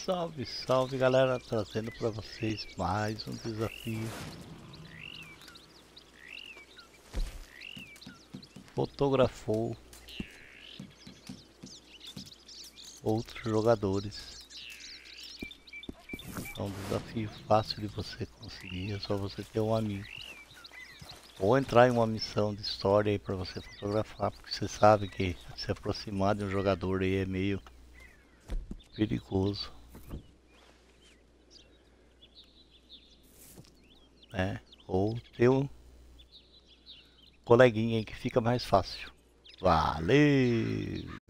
Salve, salve galera, trazendo para vocês mais um desafio. Fotografou outros jogadores. É um desafio fácil de você conseguir, é só você ter um amigo. Ou entrar em uma missão de história aí para você fotografar, porque você sabe que se aproximar de um jogador aí é meio perigoso, né? Ou ter um coleguinha aí que fica mais fácil. Valeu!